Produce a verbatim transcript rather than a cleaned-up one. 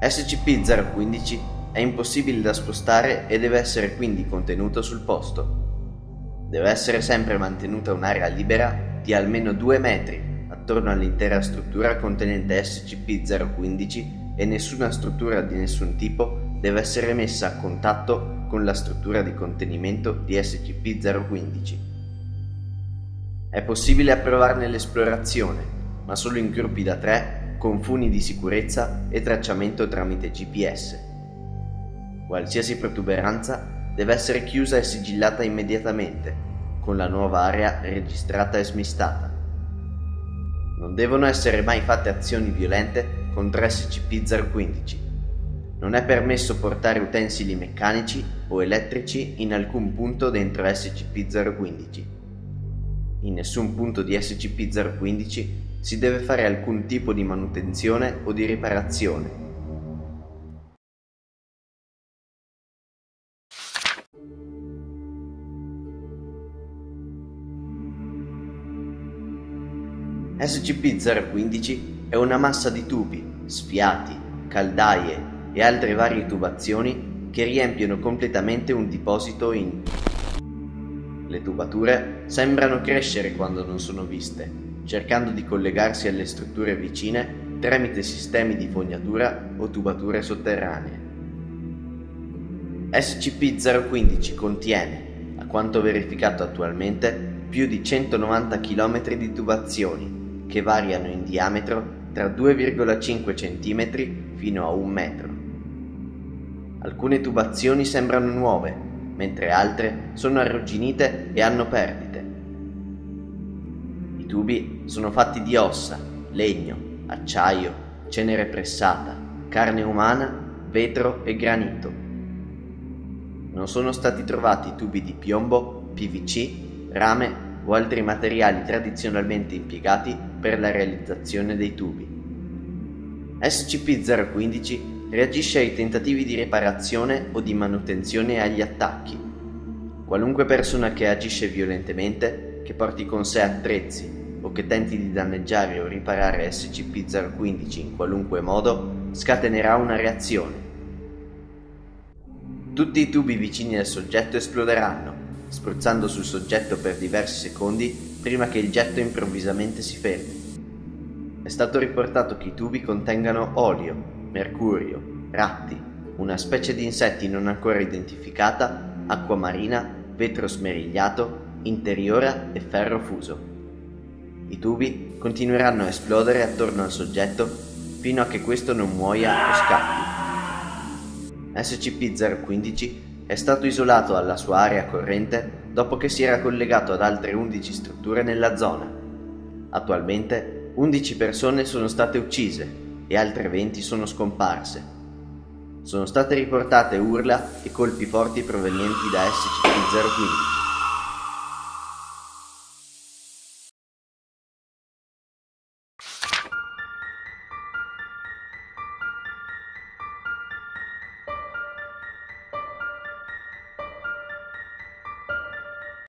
S C P zero quindici è impossibile da spostare e deve essere quindi contenuto sul posto. Deve essere sempre mantenuta un'area libera di almeno due metri attorno all'intera struttura contenente S C P zero quindici e nessuna struttura di nessun tipo deve essere messa a contatto con la struttura di contenimento di S C P zero quindici. È possibile approvarne l'esplorazione, ma solo in gruppi da tre con funi di sicurezza e tracciamento tramite G P S. Qualsiasi protuberanza deve essere chiusa e sigillata immediatamente, con la nuova area registrata e smistata. Non devono essere mai fatte azioni violente contro S C P zero quindici. Non è permesso portare utensili meccanici o elettrici in alcun punto dentro S C P zero quindici. In nessun punto di S C P zero quindici si deve fare alcun tipo di manutenzione o di riparazione. S C P zero quindici è una massa di tubi, sfiati, caldaie e altre varie tubazioni che riempiono completamente un deposito in... Le tubature sembrano crescere quando non sono viste, cercando di collegarsi alle strutture vicine tramite sistemi di fognatura o tubature sotterranee. S C P zero quindici contiene, a quanto verificato attualmente, più di centonovanta chilometri di tubazioni, che variano in diametro tra due virgola cinque centimetri fino a un metro. Alcune tubazioni sembrano nuove, mentre altre sono arrugginite e hanno perdite. I tubi sono fatti di ossa, legno, acciaio, cenere pressata, carne umana, vetro e granito. Non sono stati trovati tubi di piombo, P V C, rame o altri materiali tradizionalmente impiegati per la realizzazione dei tubi. S C P zero quindici reagisce ai tentativi di riparazione o di manutenzione agli attacchi. Qualunque persona che agisce violentemente, che porti con sé attrezzi o che tenti di danneggiare o riparare S C P zero quindici in qualunque modo, scatenerà una reazione. Tutti i tubi vicini al soggetto esploderanno, spruzzando sul soggetto per diversi secondi prima che il getto improvvisamente si fermi. È stato riportato che i tubi contengano olio, mercurio, ratti, una specie di insetti non ancora identificata, acqua marina, vetro smerigliato, interiora e ferro fuso. I tubi continueranno a esplodere attorno al soggetto fino a che questo non muoia o scappi. S C P zero quindici è stato isolato dalla sua area corrente dopo che si era collegato ad altre undici strutture nella zona. Attualmente undici persone sono state uccise e altre venti sono scomparse. Sono state riportate urla e colpi forti provenienti da S C P zero quindici.